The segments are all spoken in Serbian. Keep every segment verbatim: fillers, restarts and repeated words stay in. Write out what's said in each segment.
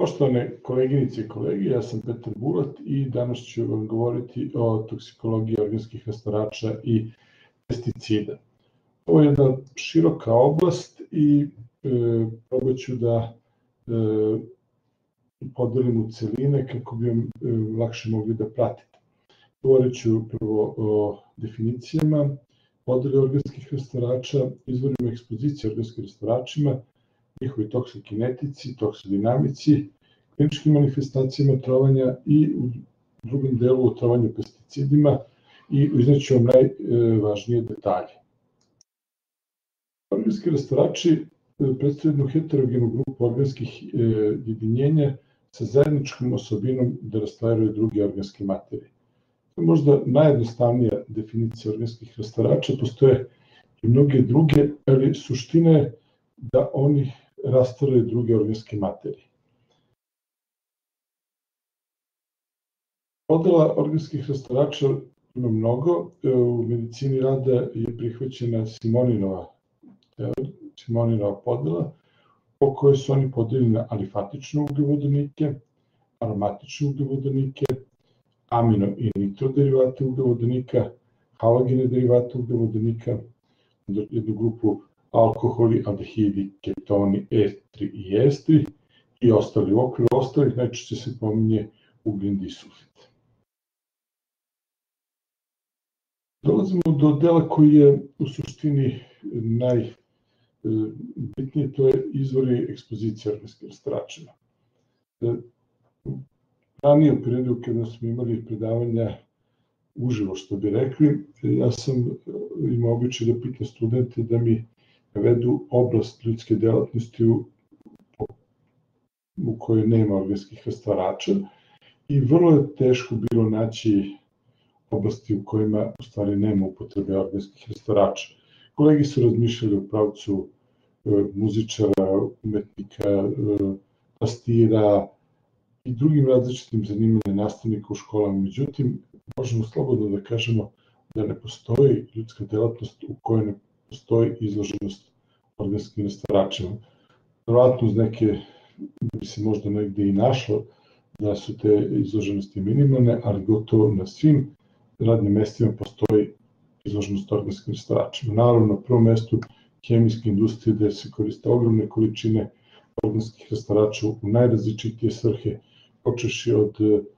Poštovane koleginice i kolege, ja sam Petar Bulat i danas ću vam govoriti o toksikologiji organskih rastvorača i pesticida. Ovo je jedna široka oblast i e, probat ću da e, podelim u celine kako bi vam e, lakše mogli da pratite. Govorit ću prvo o definicijama, podeli organskih rastvarača, izvorima ekspozicije organskim rastvaračima, njihovi toksikinetici, toksodinamici, kliničkim manifestacijama trovanja i u drugom delu o trovanju pesticidima i izneću vam najvažnije detalje. Organski rastvarači predstavljaju jednu heterogenu grupu organskih jedinjenja sa zajedničkom osobinom da rastvaraju druge organske materije. To je možda najjednostavnija definicija organskih rastvarača, postoje i mnoge druge, ali suština je da oni rastvaraju druge organske materije. Podela organskih rastvarača ima mnogo. U medicini rada je prihvaćena Simoninova, Simoninova podela, po kojoj su oni podeljeni na alifatične ugljovodanike, aromatične ugljovodanike, amino i nitroderivate ugljovodanika, halogene derivate ugljovodanika, jednu grupu alkoholi, aldehidi, ketoni, estri i estri i ostali. U okviru ostalih najčešće se pominje ugljen disulfid. Dolazimo do dela koji je u suštini najbitnije, to je izvori ekspozicije organskim rastvaračima. Ranije u periodu kada smo imali predavanja uživo, što bi rekli, ja sam imao običaj da pitam studente da mi navedu oblast ljudske delatnosti u, u kojoj nema organskih rastvarača i vrlo je teško bilo naći oblasti u kojima u stvari nema upotrebe organskih rastvarača. Kolegi su razmišljali u pravcu e, muzičara, umetnika, e, pastira i drugim različitim zanimanjima nastavnika u školama. Međutim, možemo slobodno da kažemo da ne postoji ljudska delatnost u kojoj ne postoji izloženost organskim rastvaračima. Vjerojatno uz neke da bi se možda negde i našlo da su te izloženosti minimalne, ali gotovo na svim radnim mestima postoji izloženost organskim rastvaračima. Naravno, na prvom mestu hemijske industrije gde se koriste ogromne količine organskih rastvarača u najrazličitije svrhe, počeši od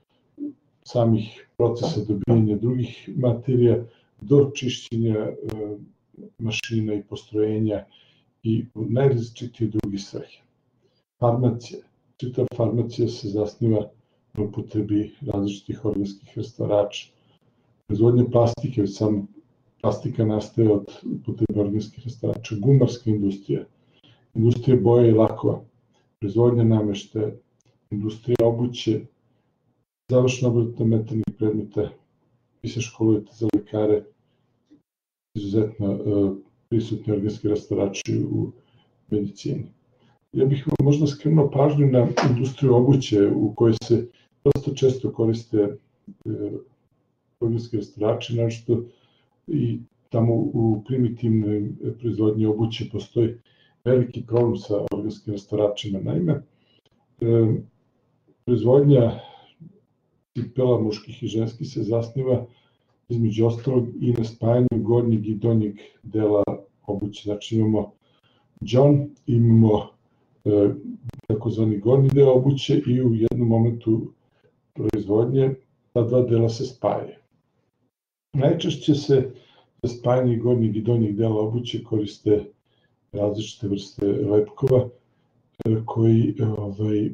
samih procesa dobijanja drugih materija do čišćenja mašina i postrojenja i najrazličitije drugih svrhe. Farmacija. Čitava farmacija se zasniva na upotrebi različitih organskih rastvarača. Proizvodnja plastike, već samo plastika nastaje od upotrebe organskih rastvarača. Gumarska industrija, industrija boje i lakova, proizvodnja nameštaja, industrija obuće, završna obrada metalnih predmeta, vi se školujete za lekare, izuzetno uh, prisutni organski rastvarači u medicini. Ja bih vam možda skrenuo pažnju na industriju obuće u kojoj se dosta često koriste uh, organski rastvarači, našto i tamo u primitivnoj proizvodnji obuće postoji veliki problem sa organskim rastvaračima. Naime, uh, proizvodnja cipela muških i ženskih se zasniva između ostalog i na spajanju gornjeg i donjeg dela obuće. Znači imamo džon, imamo e, takozvani gornji deo obuće i u jednom momentu proizvodnje ta dva dela se spajaju. Najčešće se za spajanje gornjeg i donjeg dela obuće koriste različite vrste lepkova e, koji ovaj,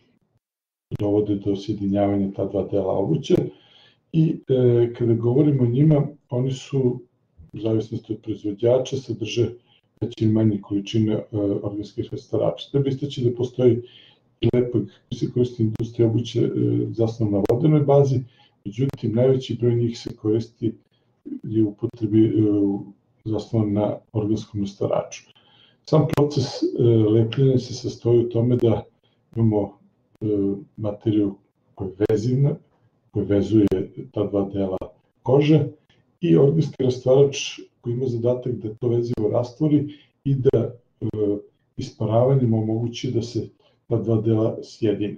dovode do sjedinjavanja ta dva dela obuće i e, kada govorimo o njima, oni su, u zavisnosti od proizvođača, sadrže veće i manje količine e, organskih rastvarača. Treba istaći da postoji i lepak koji se koristi industrija obuće e, zasnovan na vodenoj bazi, međutim, najveći broj njih se koristi i u upotrebi e, zasnovan na organskom rastvaraču. Sam proces e, lepljenja se sastoji u tome da imamo materiju koja je vezivna, koja vezuje ta dva dela kože i organski rastvarač koji ima zadatak da to vezivo rastvori i da e, isparavanjem omogući da se ta dva dela sjedine.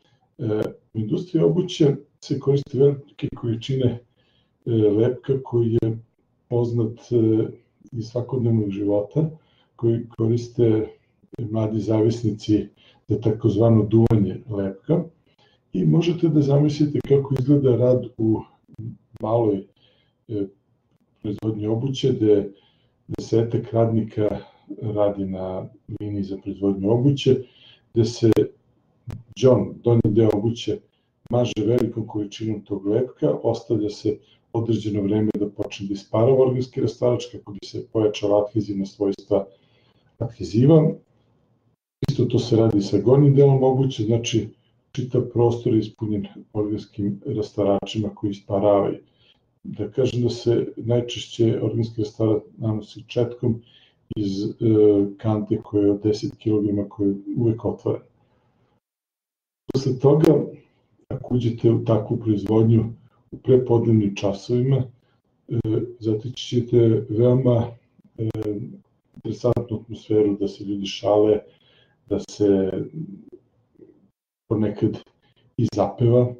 U industriji obuće se koriste velike količine lepka koji je poznat iz svakodnevnog života, koji koriste mladi zavisnici za takozvano duvanje lepka. I možete da zamislite kako izgleda rad u maloj proizvodnji obuće, gde desetak radnika radi na liniji za proizvodnju obuće, gde se đon, donji deo obuće, maže velikom količinom tog lepka, ostavlja se određeno vreme da počne da isparava organski rastarač kako bi se pojačala adhezivna svojstva adheziva. Isto to se radi sa gornjim delom obuće, znači čitav prostor je ispunjen organskim rastaračima koji isparavaju. Da kažem da se najčešće organski rastarač nanosi četkom iz kante koja je od deset kilograma, koja je uvek otvorena. Posle toga, ako uđete u takvu proizvodnju u prepodnevnim časovima, zatići ćete veoma interesantnu atmosferu, da se ljudi šale, da se ponekad i zapeva,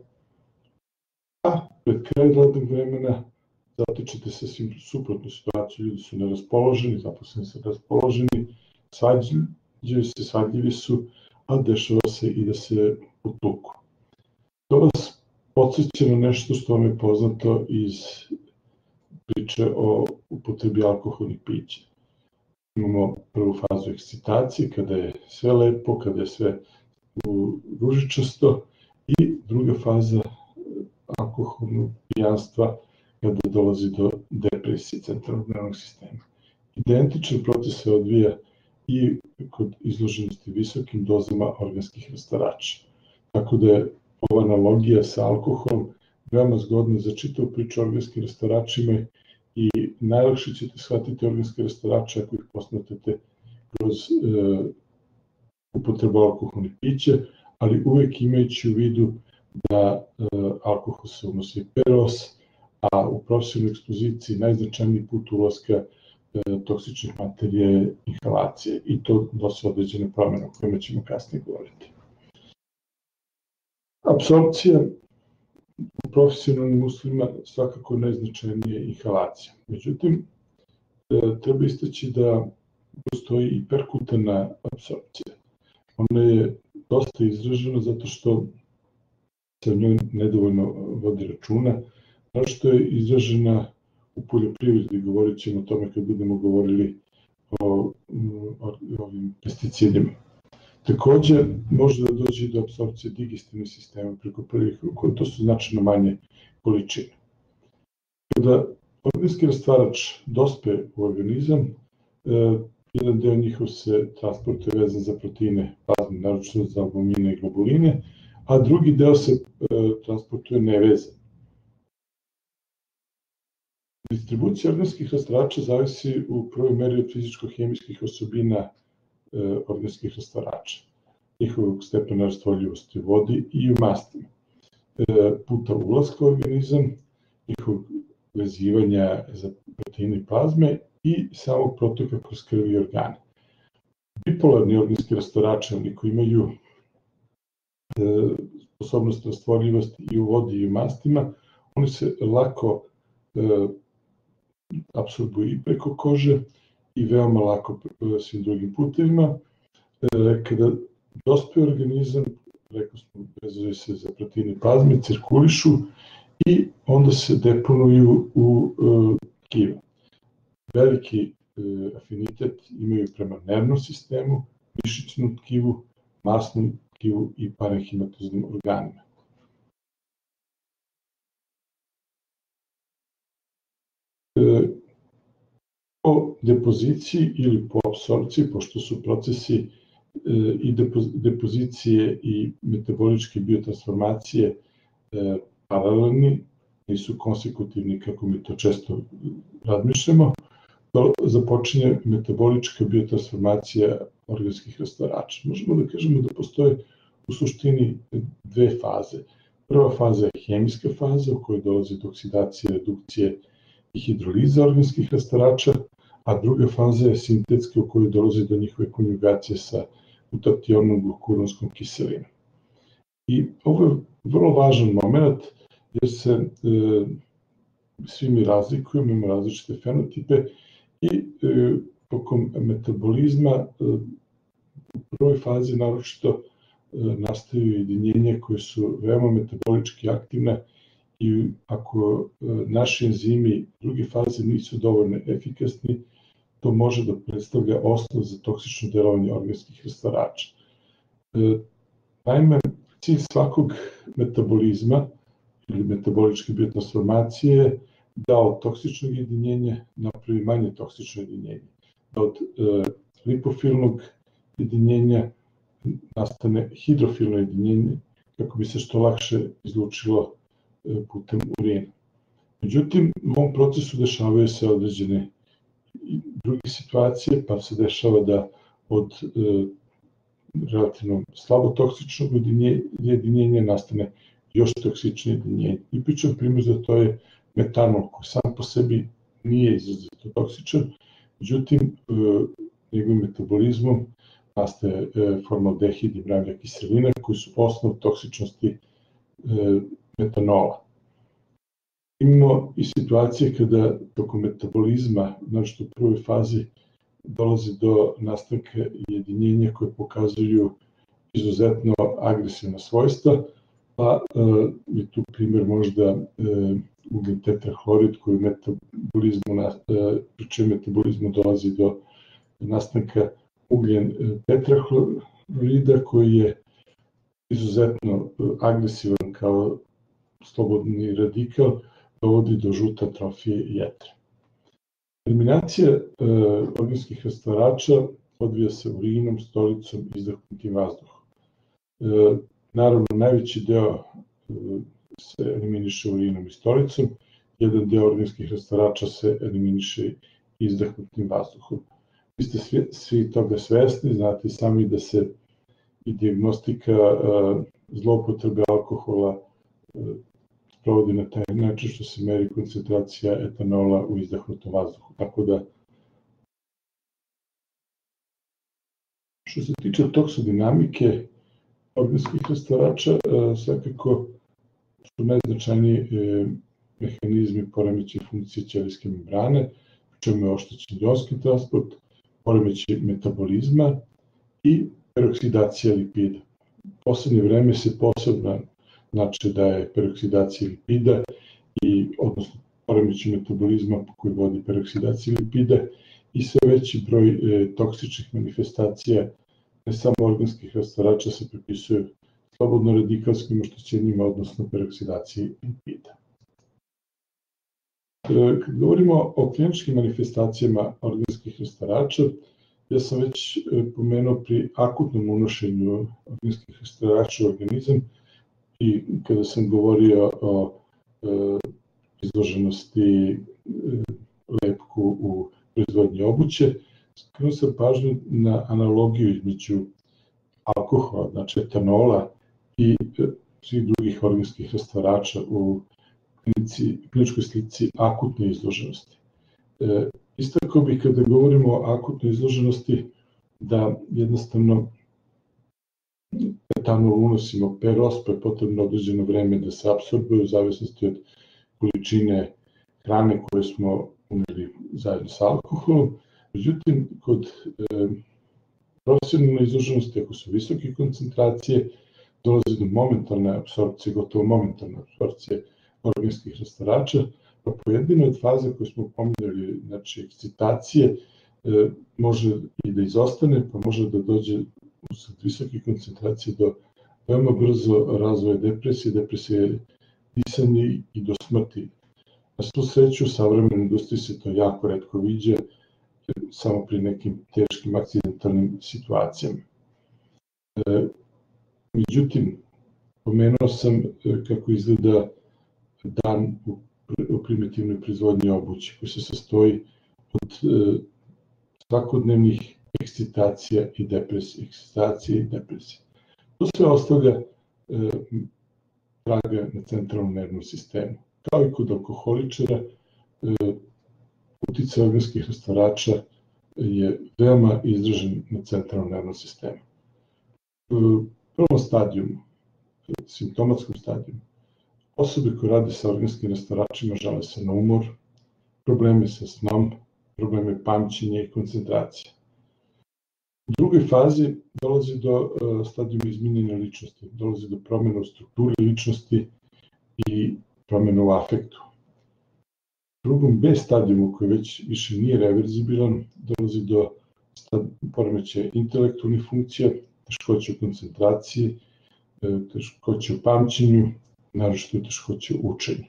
a pred kraj radnog vremena zatičete se svim suprotnu situaciju, ljudi su neraspoloženi, zaposleni su neraspoloženi, svađaju se, svađljivi su, a dešava se i da se potuku. To vas podsjeća na nešto što vam je poznato iz priče o upotrebi alkoholnih pića. Imamo prvu fazu ekscitacije, kada je sve lepo, kada je sve ružičasto, i druga faza alkoholnog pijanstva, kada dolazi do depresije centralnog nervnog sistema. Identičan proces se odvija i kod izloženosti visokim dozama organskih rastarača. Tako da je ova analogija sa alkoholom veoma zgodna za čitavu priču o organskim rastaračima i najlakše ćete shvatiti organske rastarače ako ih posmatrate kroz upotrebu alkoholnih pića, ali uvek imajući u vidu da alkohol se unosi peros, a u profesionalnoj ekspoziciji najznačajniji put ulaska toksičnih materija je inhalacije, i to dosta određene promene o kojima ćemo kasnije govoriti. Apsorpcija u profesionalnim uslovima svakako najznačajnija je inhalacija. Međutim, treba istaći da postoji i perkutana apsorpcija. Ona je dosta izražena zato što se o njoj nedovoljno vodi računa, zato što je izražena u poljoprivredi, govorit ćemo o tome kad budemo govorili o ovim pesticidima. Takođe, može da dođe do apsorpcije digestivnih sistema preko prvih ruku, to su značajno manje količine. Kada organski rastarač dospe u organizam, jedan deo njihov se transportuje vezan za proteine plazme, naročito za albumine i globuline, a drugi deo se transportuje nevezan. Distribucija organskih rastarača zavisi u prvoj meri od fizičko-hemijskih osobina organskih rastarača, njihovog stepena rastvorljivosti u vodi i u mastima, puta ulaska u organizam, njihovog vezivanja za proteine i plazme i samog protoka kroz krv i organe. Bipolarni organski rastarači, oni koji imaju sposobnost rastvorljivosti i u vodi i u mastima, oni se lako apsorbuju i preko kože i veoma lako svim drugim putevima. Kada dospe organizam, rekao smo, vezuju se za proteine plazme, cirkulišu i onda se deponuju u tkiva. Veliki afinitet imaju prema nervnom sistemu, mišićnom tkivu, masnom tkivu i parenhimatoznim organima. Po depoziciji ili po apsorpciji, pošto su procesi i depozicije i metaboličke biotransformacije paralelni, nisu konsekutivni kako mi to često razmišljamo, započinje metabolička biotransformacija organskih rastarača. Možemo da kažemo da postoje u suštini dve faze. Prva faza je hemijska faza u kojoj dolazi do oksidacije, redukcije i hidroliza organskih rastarača, a druga faza je sintetska u kojoj dolazi do njihove konjugacije sa mutacionom glukuronskom kiselinom. I ovo je vrlo važan moment, jer se e, svi mi razlikujemo, imamo različite fenotipe i e, tokom metabolizma e, u prvoj fazi naročito e, nastaju jedinjenja koje su veoma metabolički aktivne i ako e, naši enzimi u drugi fazi nisu dovoljno efikasni, to može da predstavlja osnov za toksično delovanje organskih rastvorača. E, naime, cilj svakog metabolizma ili metaboličke biotransformacije je da od toksičnog jedinjenja napravi manje toksično jedinjenje, da od e, lipofilnog jedinjenja nastane hidrofilno jedinjenje kako bi se što lakše izlučilo e, putem urina. Međutim, u ovom procesu dešavaju se određene druge situacije, pa se dešava da od e, relativno slabo toksičnog jedinjenja nastane još toksičnije jedinjenje. I pričam primjer za to je metanol, koji sam po sebi nije izrazito toksičan, međutim, e, njegovim metabolizmom nastaje e, formaldehid i mravlja kiselina, koji su osnov toksičnosti e, metanola. Imamo i situacije kada tokom metabolizma, znači u prvoj fazi, dolazi do nastanka jedinjenja koje pokazuju izuzetno agresivna svojstva, pa e, je tu primjer možda e, ugljen tetrahlorid koji u metabolizmu, e, pri čem metabolizmu dolazi do nastanka ugljen tetrahlorida koji je izuzetno agresivan kao slobodni radikal, dovodi do žute atrofije jetre. Eliminacija e, organskih rastvarača odvija se urinom, stolicom i izdahnutim vazduhom. E, naravno, najveći deo e, se eliminiše urinom i stolicom, jedan deo organskih rastvarača se eliminiše izdahnutim vazduhom. Vi ste svi, svi toga svesni, znate sami da se i dijagnostika e, zloupotrebe alkohola e, provodi na taj način što se meri koncentracija etanola u izdahnutom vazduhu. Tako da, što se tiče toksodinamike organskih rastvarača, svakako su najznačajniji mehanizmi poremećaja funkcije ćelijske membrane, pri čemu je oštećen ionski transport, poremećaj metabolizma i peroksidacija lipida. U poslednje vreme se posebno znači da je peroksidacija lipida i odnosno poremećaj metabolizma koji vodi peroksidacija lipida i sve veći broj e, toksičnih manifestacija ne samo organskih rastvarača se pripisuju slobodno radikalskim oštećenjima, odnosno peroksidaciji lipida. E, kad govorimo o kliničkim manifestacijama organskih rastvarača, ja sam već e, pomenuo pri akutnom unošenju organskih rastvarača u organizam i kada sam govorio o e, izloženosti e, lepku u proizvodnji obuće, skrenuo sam pažnju na analogiju između alkohola, znači etanola i e, svih drugih organskih rastvarača u klinici, kliničkoj slici akutne izloženosti. E, istakao bih kada govorimo o akutnoj izloženosti da jednostavno etanol unosimo peros, pa je potrebno određeno vreme da se apsorbuje u zavisnosti od količine hrane koje smo uneli zajedno sa alkoholom. Međutim, kod e, profesionalne izloženosti, ako su visoke koncentracije, dolazi do momentalne apsorpcije, gotovo momentalne apsorpcije organskih rastvarača, pa pojedine od faze koje smo pominjali, znači ekscitacije, e, može i da izostane, pa može da dođe usled visoke koncentracije do veoma brzo razvoja depresije, depresije disanja i do smrti. Na svu sreću, u savremenoj industriji se to jako retko viđa, samo pri nekim teškim akcidentalnim situacijama. E, međutim, pomenuo sam e, kako izgleda dan u, u primitivnoj proizvodnji obuće, koji se sastoji od e, svakodnevnih ekscitacija i depresije, ekscitacije i depresije. To sve ostavlja e, traga na centralnom nervnom sistemu. Kao i kod alkoholičara, e, uticaj organskih rastvarača je veoma izražen na centralnom nervnom sistemu. u prvom stadijumu, simptomatskom stadijumu, osobe koje rade sa organskim rastaračima žale se na umor, probleme sa snom, probleme pamćenja i koncentracije. U drugoj fazi dolazi do stadijuma izmenjene ličnosti, dolazi do promjena u strukturi ličnosti i promjena u afektu. U drugom B stadijumu, koji već više nije reverzibilan, dolazi do poremećaja intelektualnih funkcija, teškoće u koncentraciji, teškoće u pamćenju, naročito teškoće u učenju.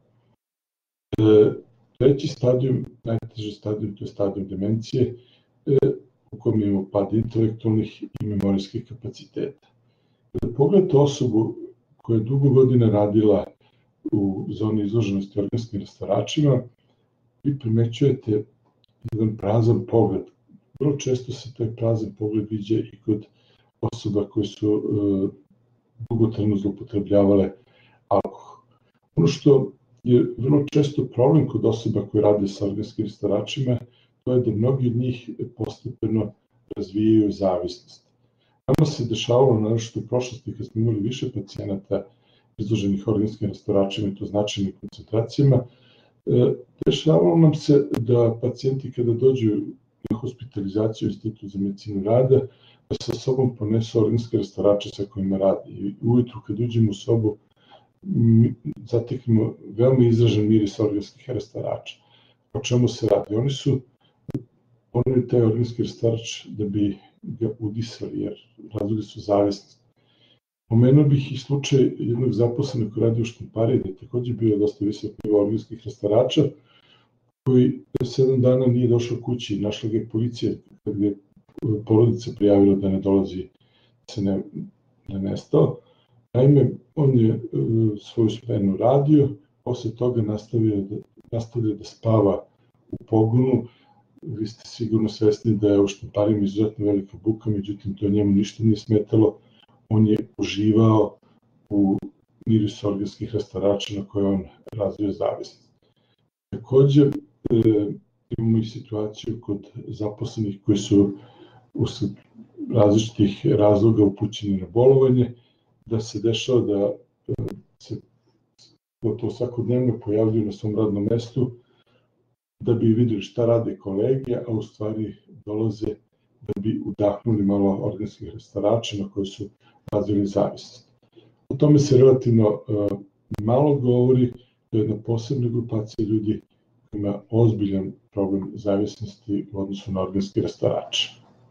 Treći stadijum, najteži stadijum, to je stadijum demencije, u kojem imamo pad intelektualnih i memorijskih kapaciteta. Kada pogledate osobu koja je dugo godina radila u zoni izloženosti organskim rastaračima, vi primećujete jedan prazan pogled. Vrlo često se taj prazan pogled viđa i kod osoba koje su dugotrajno zloupotrebljavale alkohol. Ono što je vrlo često problem kod osoba koje rade sa organskim rastaračima, to je da mnogi od njih postepeno razvijaju zavisnost. Nama se dešavalo, naročito u prošlosti, kad smo imali više pacijenata izloženih organskim rastaračima i to značajnim koncentracijama, dešavalo nam se da pacijenti kada dođu na hospitalizaciju u Institut za medicinu rada, da sa sobom ponesu organske rastarače sa kojima radi. I ujutru kad uđemo u sobu, zateknemo veoma izražen miris organskih rastarača. O čemu se radi? Oni su poneli taj organski rastarač da bi ga udisali, jer razlogi su zavisnosti. Pomenuo bih i slučaj jednog zaposlenog koji radi u štampariji, da je takođe bio dosta visok nivo organskih rastarača, koji sedam dana nije došao kući, našla ga je policija kada je porodica prijavila da ne dolazi, se ne, ne nestao. Naime, on je svoju smenu radio, posle toga nastavio da, nastavio da spava u pogonu. Vi ste sigurno svesni da je u štamparima izuzetno velika buka, međutim to njemu ništa nije smetalo. On je uživao u mirisu organskih rastarača na koje on razvio zavisnost. Takođe, e, imamo i situaciju kod zaposlenih koji su usled različitih razloga upućeni na bolovanje, da se dešava da e, se to svakodnevno pojavljuju na svom radnom mestu, da bi videli šta rade kolege, a u stvari dolaze da bi udahnuli malo organskih rastarača na koje su razvili zavisnost. O tome se relativno uh, malo govori, to je jedna posebna grupacija ljudi koji ima ozbiljan problem zavisnosti u odnosu na organske rastarače.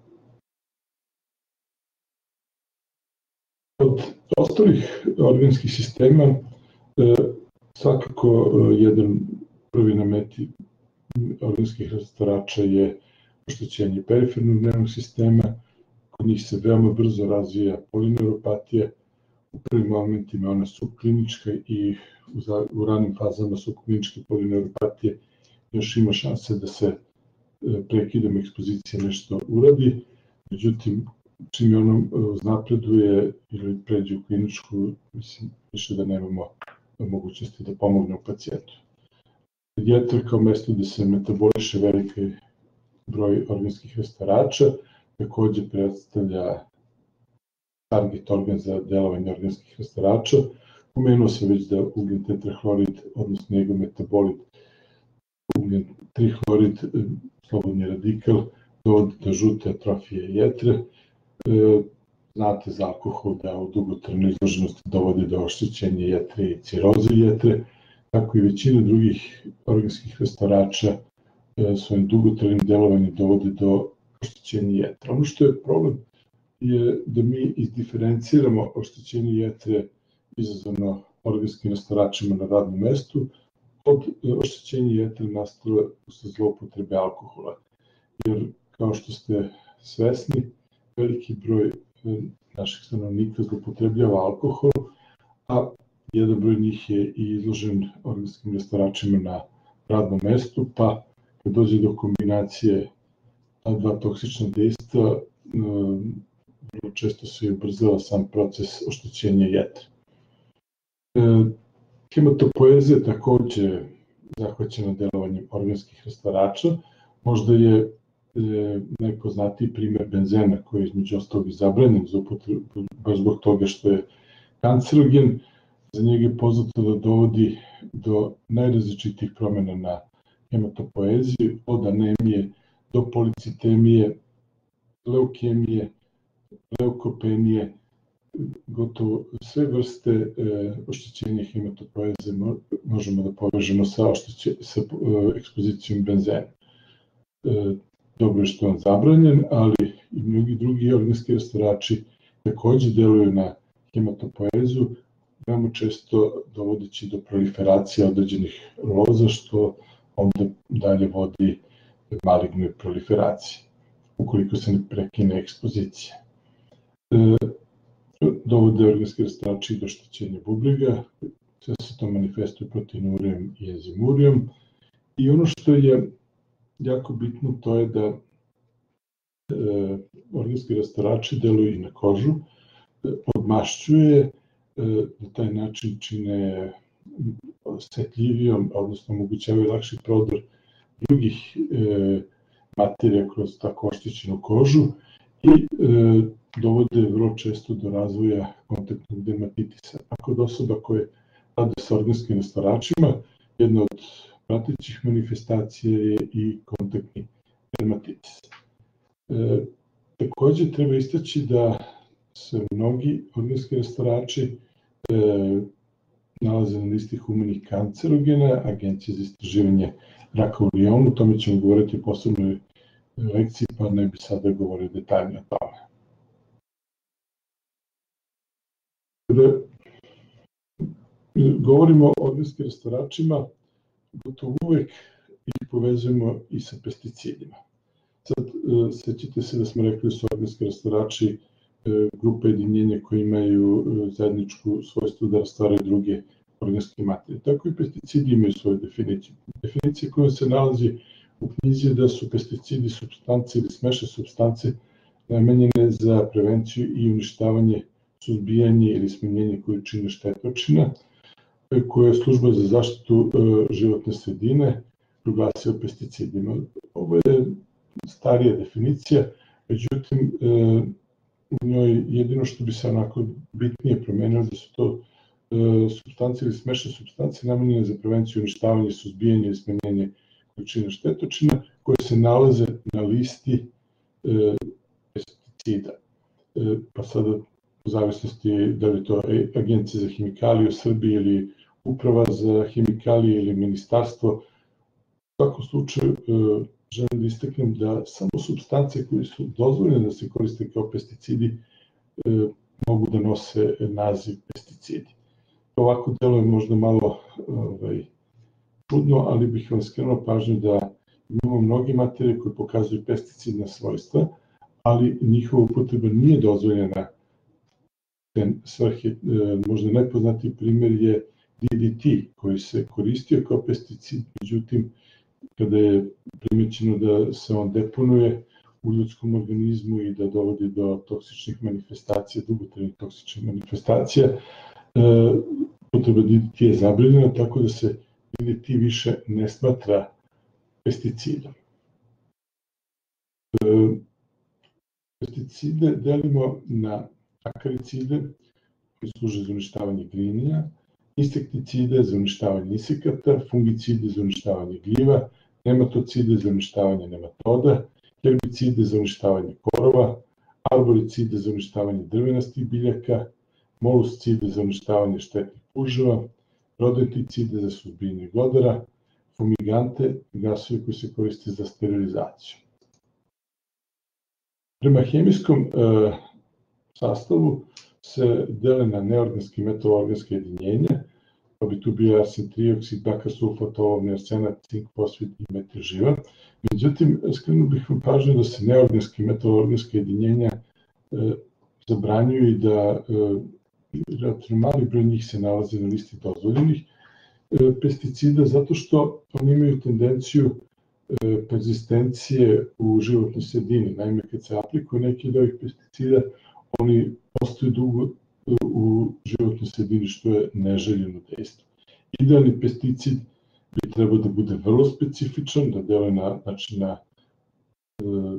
Od ostalih organskih sistema, uh, svakako uh, jedan prvi na meti organskih rastarača je oštećenje perifernog nervnog sistema. Kod njih se veoma brzo razvija polineuropatija. U prvim momentima ona su klinička i u ranim fazama su kliničke polineuropatije. Još ima šanse da se prekidom ekspozicije nešto uradi. Međutim, čim je ono napreduje ili pređe u kliničku, mislim više da nemamo mogućnosti da pomognemo pacijentu. Jetra kao mesto gde se metaboliše veliki broj organskih rastarača, takođe predstavlja target organ za delovanje organskih rastarača. Pomenuo se već da ugljen tetrahlorid, odnosno njegov metabolit, ugljen trihlorid, slobodni radikal, dovodi do žute atrofije jetre. Znate za alkohol da u dugotrajnoj izloženosti dovodi do oštećenja jetre i ciroze jetre, tako i većina drugih organskih rastarača svojim dugotrajnim delovanjem dovodi do oštećenja jetre. Ono što je problem je da mi izdiferenciramo oštećenje jetre izazvano organskim rastaračima na radnom mestu od oštećenja jetre nastale usled zloupotrebe alkohola. Jer, kao što ste svesni, veliki broj naših stanovnika zloupotrebljava alkohol, a jedan broj njih je i izložen organskim rastaračima na radnom mestu, pa kad dođe do kombinacije ta dva toksična dejstva, vrlo često se ubrzava sam proces oštećenja jetre. Hematopoeza takođe zahvaćena delovanjem organskih rastarača. Možda je najpoznatiji primjer benzena koji je između ostalog i zabranjen za upotrebu baš zbog toga što je kancerogen. Za njega je poznato da dovodi do najrazličitijih promjena na hematopoezi, od anemije do policitemije, leukemije, leukopenije, gotovo sve vrste e, oštećenja hematopoeze možemo da povežemo sa, ošteće, sa e, ekspozicijom benzena. E, dobro je što je on zabranjen, ali i mnogi drugi organski rastvorači takođe deluju na hematopoezu, veoma često dovodeći do proliferacije određenih loza, što onda dalje vodi malignoj proliferaciji, ukoliko se ne prekine ekspozicija. E, dovode organski rastvorači do oštećenja bubrega, sve se to manifestuje proteinurijom i enzimurijom. I ono što je jako bitno, to je da e, organski rastvorači deluju i na kožu, odmašćuje, na taj način čine osetljivijom, odnosno omogućavaju lakši prodor drugih e, materija kroz tako oštećenu kožu i e, dovode vrlo često do razvoja kontaktnog dermatitisa. A kod osoba koje rade sa organskim rastvoračima, jedna od pratećih manifestacija je i kontaktni dermatitis. E, takođe treba istaći da se mnogi organski rastvorači e, nalaze na listi humanih kancerogena, Agencije za istraživanje raka u Lijonu, o tome ćemo govoriti u posebnoj lekciji, pa ne bi sada govorio detaljno o tome. Kada govorimo o organskim rastvoračima, gotovo uvek ih povezujemo i sa pesticidima. Sad, sećate se da smo rekli da su organski rastvorači grupe jedinjenja koji imaju zajedničku svojstvo da rastvaraju druge organske materije. Tako i pesticidi imaju svoju definiciju. Definicija koja se nalazi u knjizi je da su pesticidi supstance ili smešne supstance namenjene za prevenciju i uništavanje, suzbijanje ili smanjenje količine štetočina, koje je služba za zaštitu životne sredine proglasila pesticidima. Ovo je starija definicija, međutim, u njoj jedino što bi se onako bitnije promenilo da su to e, supstance ili smešne supstance namenjene za prevenciju, uništavanje, suzbijanje i smanjenje količine štetočina koje se nalaze na listi e, pesticida. E, pa sada u zavisnosti da li to Agencija za hemikalije u Srbiji ili Uprava za hemikalije ili Ministarstvo, u svakom slučaju e, želim da istaknem da samo supstance koje su dozvoljene da se koriste kao pesticidi e, mogu da nose naziv pesticidi. Ovako deluje možda malo ovaj, čudno, ali bih vam skrenuo pažnju da imamo mnogi materije koje pokazuju pesticidna svojstva, ali njihova upotreba nije dozvoljena te svrhe. E, možda najpoznatiji primjer je D D T koji se koristio kao pesticid, međutim kada je primećeno da se on deponuje u ljudskom organizmu i da dovodi do toksičnih manifestacija, dugotrajnih toksičnih manifestacija, e, potreba D D T je zabranjena, tako da se D D T više ne smatra pesticidom. E, pesticide delimo na akaricide koji služe za uništavanje glinija, insekticide za uništavanje insekata, fungicide za uništavanje gljiva, nematocide za uništavanje nematoda, herbicide za uništavanje korova, arboricide za uništavanje drvenastih biljaka, moluscide za uništavanje štetnih puževa, rodenticide za suzbijanje glodara, fumigante, gasovi koji se koriste za sterilizaciju. Prema hemijskom e, sastavu se dele na neorganske i metaloorganske jedinjenja, pa bi tu bio arsen trioksid, bakar sulfat, olovni arsenat, cink, fosfid i metil živa. Međutim, skrenuo bih vam pažnju da se neorganske i metaloorganske jedinjenja e, zabranjuju i da e, relativno mali broj njih se nalazi na listi dozvoljenih e, pesticida, zato što oni imaju tendenciju e, perzistencije u životnoj sredini. Naime, kad se aplikuje neki od ovih pesticida, oni ostaju dugo u životnoj sredini, što je neželjeno dejstvo. Idealni pesticid bi trebao da bude vrlo specifičan, da deluje na, znači na e,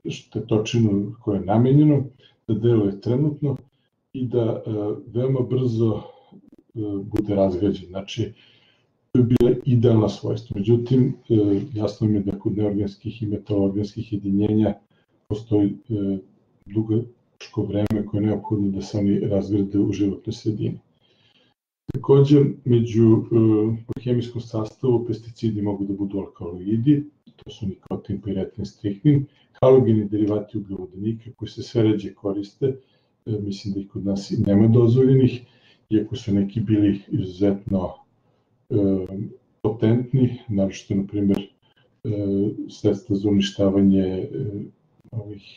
štetočinu koje je namenjeno, da deluje trenutno i da veoma brzo bude razgrađen. Znači, to je bila idealna svojstva. Međutim, jasno mi je da kod neorganskih i metaloorganskih jedinjenja postoji dugačko vreme koje je neophodno da se oni razgrade u životnoj sredini. Takođe, među po hemijskom sastavu pesticidi mogu da budu alkaloidi, to su nikotin, piretin, strihnin, halogeni derivati ugljovodonika koji se sve ređe koriste, mislim da ih kod nas i nema dozvoljenih, iako su neki bili izuzetno potentni, naročito, na primer, sredstva za uništavanje ovih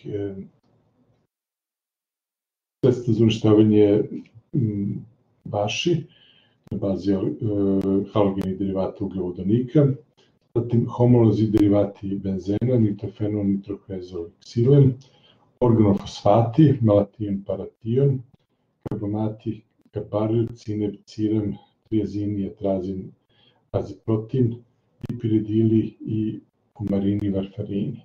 sredstva za uništavanje baši na bazi halogenih derivata ugljovodonika, zatim homolozi derivati benzena, nitrofenol, nitrohezol, ksilen, organofosfati, malation, paration, karbonati, karbaril, cineb, cirem, triazini, atrazin, aziprotin, piperidili i kumarini, varfarini.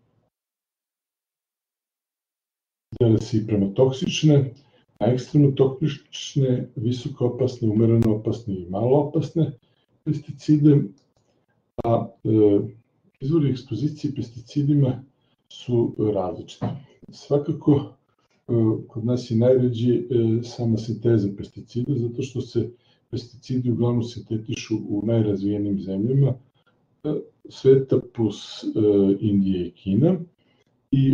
Dele se i prema toksične, na ekstremno toksične, visoko opasne, umereno opasne i malo opasne pesticide, a izvori ekspozicije pesticidima su različiti. Svakako, kod nas je najređi sama sinteza pesticida, zato što se pesticidi uglavnom sintetišu u najrazvijenim zemljama sveta plus Indija i Kina i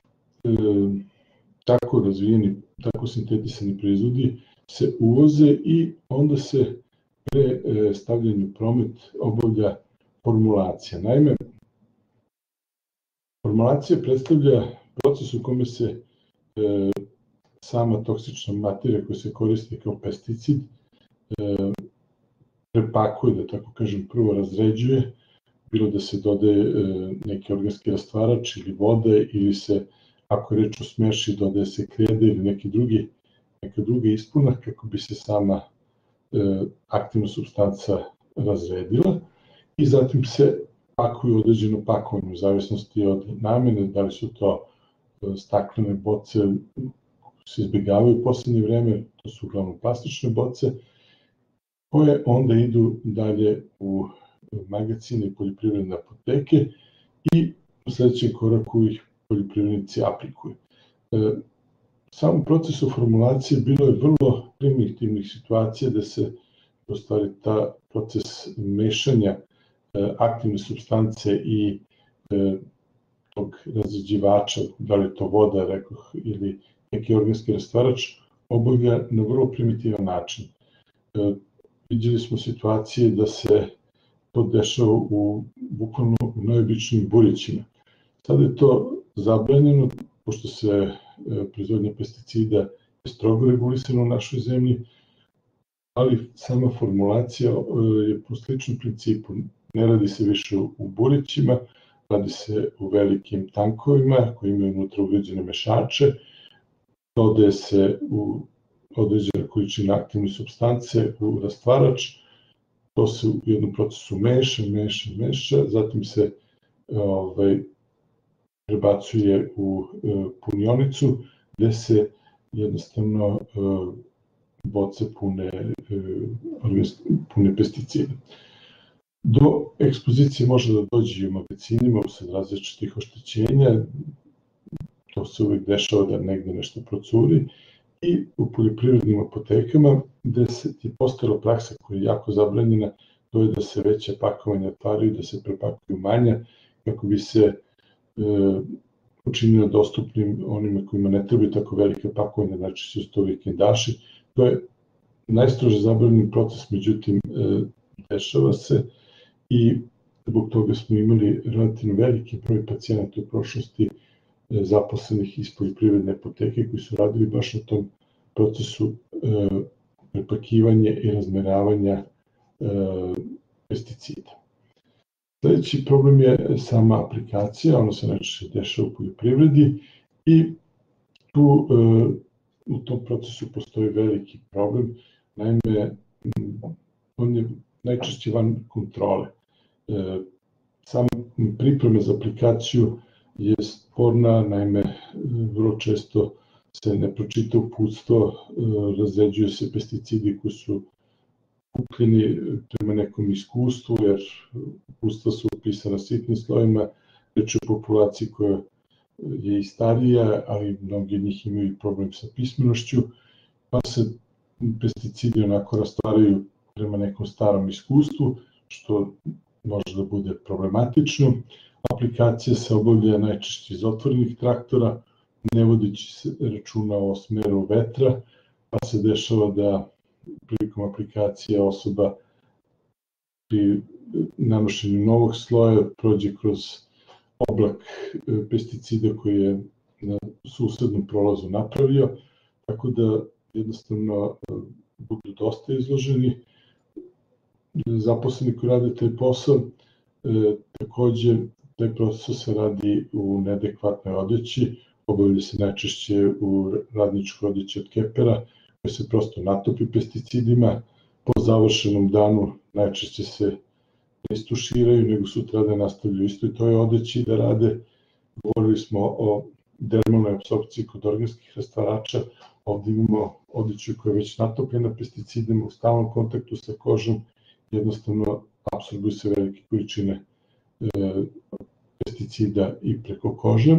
tako razvijeni, tako sintetisani proizvodi se uvoze i onda se pre stavljanja u promet obavlja formulacija. Naime, formulacija predstavlja proces u kome se sama toksična materija koja se koristi kao pesticid prepakuje, da tako kažem, prvo razređuje, bilo da se dodaje neki organski rastvarač ili vode, ili se, ako je reč o smeši, dodaje se krede ili neki drugi, neka druga ispuna kako bi se sama aktivna supstanca razredila i zatim se pakuju određeno pakovanje u zavisnosti od namene, da li su to staklene boce se izbjegavaju u poslednje vreme, to su uglavnom plastične boce, koje onda idu dalje u magacine i poljoprivredne apoteke i u sledećem koraku ih poljoprivrednici aplikuju. U samom procesu formulacije bilo je vrlo primitivnih situacija da se u stvari ta proces mešanja aktivne supstance i tog razređivača, da li je to voda, rekoh, ili neki organski rastvarač, obavlja na vrlo primitivan način. Vidjeli smo situacije da se to dešava u bukvalno u najobičnijim burićima. Sada je to zabranjeno, pošto se proizvodnja pesticida je strogo regulisana u našoj zemlji, ali sama formulacija je po sličnom principu. Ne radi se više u burićima, radi se u velikim tankovima koji imaju unutra ugrađene mešače, dodaje se u određena količina aktivne supstance u rastvarač, to se u jednom procesu meša, meša, meša, zatim se ovaj, prebacuje u punionicu gde se jednostavno boce pune, pune pesticida. Do ekspozicije može da dođe i u magacinima usled različitih oštećenja, to se uvek dešava da negde nešto procuri, i u poljoprivrednim apotekama gde se je postala praksa koja je jako zabranjena, to je da se veće pakovanja otvaraju, da se prepakuju manja, kako bi se e, učinilo dostupnim onima kojima ne trebaju tako velike pakovanja, znači su to vikendaši. To je najstrože zabranjen proces, međutim e, dešava se i zbog toga smo imali relativno veliki broj pacijenata u prošlosti zaposlenih iz poljoprivredne apoteke koji su radili baš na tom procesu e, prepakivanja i razmeravanja e, pesticida. Sledeći problem je sama aplikacija, ono se najčešće dešava u poljoprivredi i tu e, u tom procesu postoji veliki problem, naime on je najčešće van kontrole. E, Sam pripreme za aplikaciju je sporna, naime vrlo često se ne pročita uputstvo, razređuju se pesticidi koji su kupljeni prema nekom iskustvu, jer uputstva su upisana sitnim slovima, reč je o populaciji koja je i starija, ali mnogi od njih imaju problem sa pismenošću, pa se pesticidi onako rastvaraju prema nekom starom iskustvu, što može da bude problematično. Aplikacija se obavlja najčešće iz otvorenih traktora, ne vodići se računa o smeru vetra, pa se dešava da prilikom aplikacije osoba pri nanošenju novog sloja prođe kroz oblak pesticida koji je na susednom prolazu napravio, tako da jednostavno budu dosta izloženi. Zaposleni koji rade taj posao, takođe taj posao se radi u neadekvatnoj odeći, obavlja se najčešće u radničkoj odeći od kepera, koji se prosto natopi pesticidima, po završenom danu najčešće se ne istuširaju, nego sutradan nastavljaju isto i toj odeći da rade. Govorili smo o dermalnoj apsorpciji kod organskih rastvarača, ovde imamo odeću koja je već natopljena pesticidima u stalnom kontaktu sa kožom, jednostavno apsorbuju se velike količine pesticida i preko kože.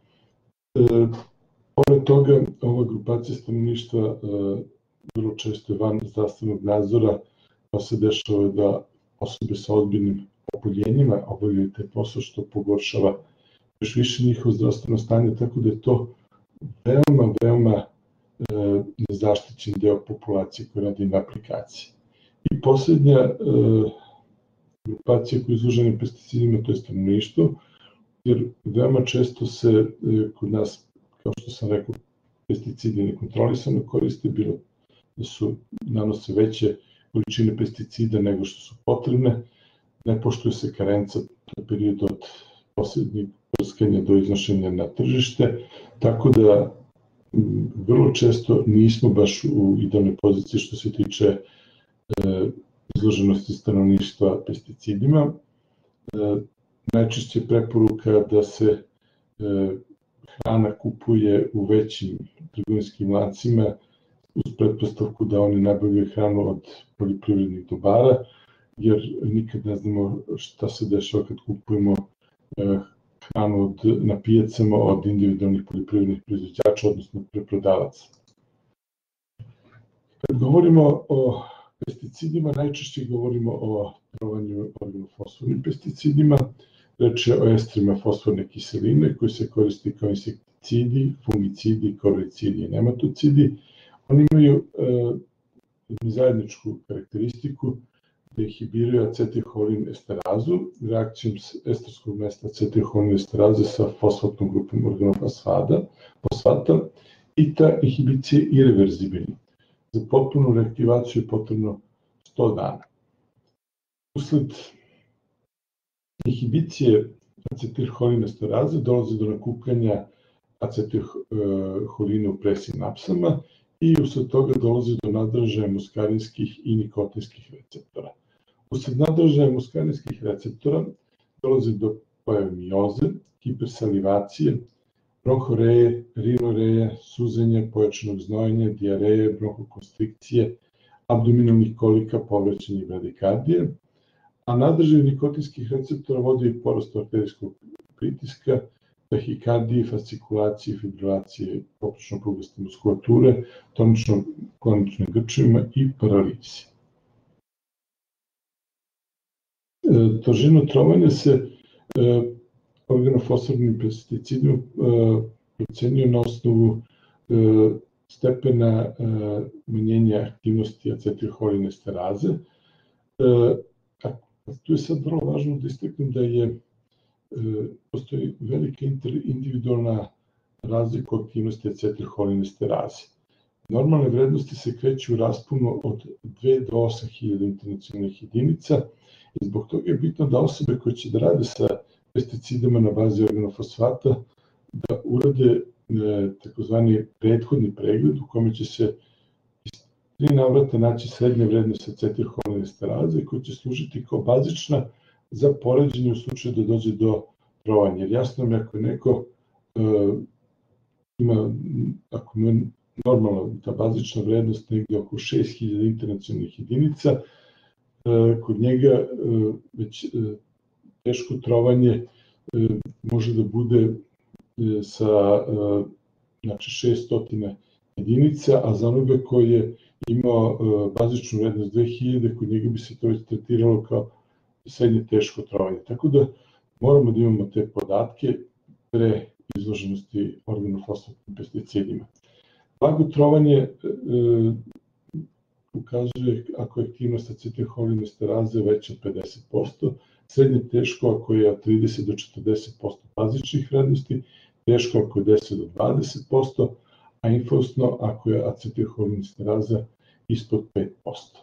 Pored toga, ova grupacija stanovništva vrlo često je van zdravstvenog nadzora, pa se dešava da osobe sa ozbiljnim opoljenjima obavljaju taj posao, što pogoršava još više njihovo zdravstveno stanje, tako da je to veoma, veoma nezaštićen deo populacije koja radi na aplikaciji. I poslednja grupacija koja je izložena pesticidima, to je stanovništvo, jer veoma često se kod nas, kao što sam rekao, pesticidi nekontrolisano koriste, bilo da su nanose veće količine pesticida nego što su potrebne, ne poštuje se karenca, to je period od poslednjeg prskanja do iznošenja na tržište, tako da vrlo često nismo baš u idealnoj poziciji što se tiče izloženosti stanovništva pesticidima. Najčešće preporuka da se hrana kupuje u većim trgovinskim lancima uz pretpostavku da oni nabavljaju hranu od poljoprivrednih dobara, jer nikad ne znamo šta se dešava kad kupujemo hranu od, na pijacama od individualnih poljoprivrednih proizvođača, odnosno preprodavaca. Kad govorimo o pesticidima, najčešće govorimo o trovanju organofosfornim pesticidima. Reč je o estrima fosforne kiseline koji se koristi kao insekticidi, fungicidi, koricidi i nematocidi. Oni imaju jednu zajedničku karakteristiku da inhibiraju acetilholin esterazu reakcijom estarskog mesta acetilholin esteraze sa fosfatnom grupom organofosfata i ta inhibicija je irreverzibilna. Za potpunu reaktivaciju je potrebno sto dana. Usled inhibicije acetilholina esteraze dolazi do nakupljanja acetilholina u presinapsama i usled toga dolazi do nadražaja muskarinskih i nikotinskih receptora. Usled nadražaja muskarinskih receptora dolazi do pojave mioze, hipersalivacije, bronhoreje, rinoreje, suzenja, pojačanog znojenja, dijareje, bronhokonstrikcije, abdominalnih kolika, povraćanja i bradikardije, a nadražaj nikotinskih receptora vodi i porastu arterijskog pritiska, tahikardiji, fascikulacije, fibrilacije poprečno prugaste muskulature, tonično-kloničnim grčevima i paralizi. Težinu trovanja se organofosfornim pesticidima procenjuje na osnovu stepena manjenja aktivnosti acetilholin esteraze. Tu je sad vrlo važno da istaknem da je postoji velika individualna razlika u aktivnosti acetilholin esteraze. Normalne vrednosti se kreću u rasponu od dve do osam hiljada internacionalnih jedinica i zbog toga je bitno da osobe koje će da rade sa pesticidima na bazi organofosfata da urade takozvani prethodni pregled u kome će se iz tri navrata naći srednje vrednost acetilholin esteraze koja će služiti kao bazična za poređenje u slučaju da dođe do trovanje. Jer jasno mi ako neko ima, ako mu je normalno ta bazična vrednost negde oko šest hiljada internacionalnih jedinica, kod njega već teško trovanje može da bude sa znači šessto jedinica, a za onoga koji je imao bazičnu vrednost dve hiljade, kod njega bi se to već tretiralo kao srednje teško trovanje. Tako da moramo da imamo te podatke pre izloženosti organofosfatnim pesticidima. Blago trovanje ukazuje ako je aktivnost acetilholinesteraze veća od pedeset posto, srednje teško ako je od trideset do četrdeset posto bazičnih vrednosti, teško ako je deset do dvadeset posto, a infusno ako je acetilholinesteraza ispod pet posto.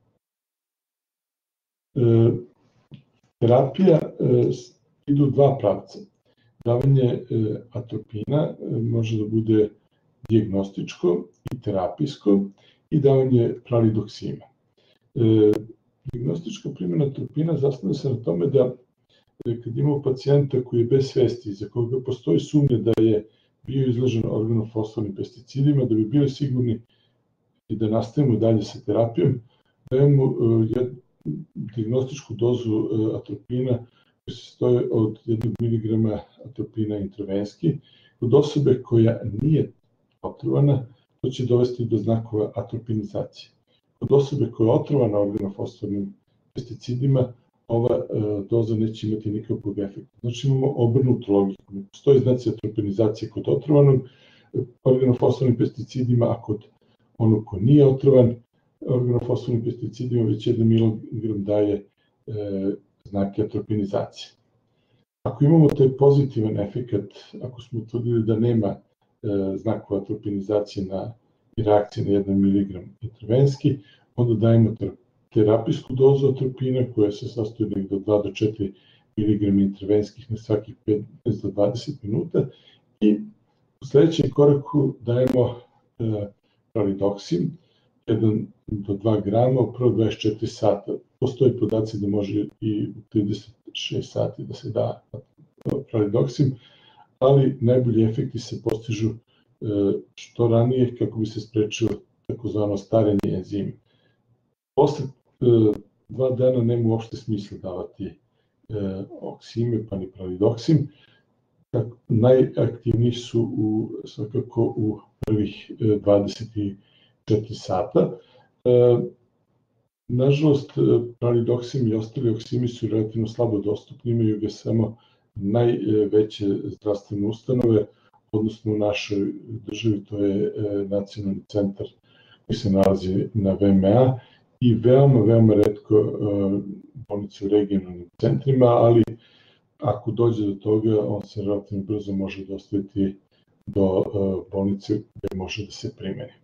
E, terapija e, idu dva pravca. Davanje e, atropina e, može da bude dijagnostičko i terapijsko i davanje pralidoksima. E, Dijagnostička primjena atropina zasniva se na tome da kad imamo pacijenta koji je bez svesti, za koga postoji sumnja da je bio izložen organofosfornim pesticidima, da bi bili sigurni i da nastavimo dalje sa terapijom, dajemo jednu dijagnostičku dozu atropina koja se stoji od jednog miligrama atropina intravenski. Kod osobe koja nije otrovana, to će dovesti do znakova atropinizacije. Kod osobe koja je otrovana organofosfornim pesticidima, ova e, doza neće imati nikakvog efekta. Znači imamo obrnutu logiku. Ne postoji znaci atropinizacije kod otrovanog organofosfornim pesticidima, a kod onog ko nije otrovan organofosfornim pesticidima već jedan miligram daje e, znake atropinizacije. Ako imamo taj pozitivan efekat, ako smo utvrdili da nema e, znakova atropinizacije na i reakcije na jedan miligram intravenski, onda dajemo terapijsku dozu atropina koja se sastoji nekdo od dva do četiri miligrama intravenskih na svakih petnaest do dvadeset minuta i u sledećem koraku dajemo e, pralidoksin jedan do dva grama u prvo dvadeset četiri sata. Postoji podaci da može i u trideset šest sati da se da pralidoksin, ali najbolji efekti se postižu što ranije kako bi se sprečilo takozvano starenje enzima. Posle dva dana nema uopšte smisla davati oksime pa ni pralidoksin. Najaktivniji su u, svakako u prvih dvadeset četiri sata. Nažalost, pralidoksin i ostali oksimi su relativno slabo dostupni, imaju ga samo najveće zdravstvene ustanove, odnosno u našoj državi, to je nacionalni centar koji se nalazi na V M A i veoma, veoma retko bolnice u regionalnim centrima, ali ako dođe do toga, on se relativno brzo može dostaviti do bolnice gde može da se primeni.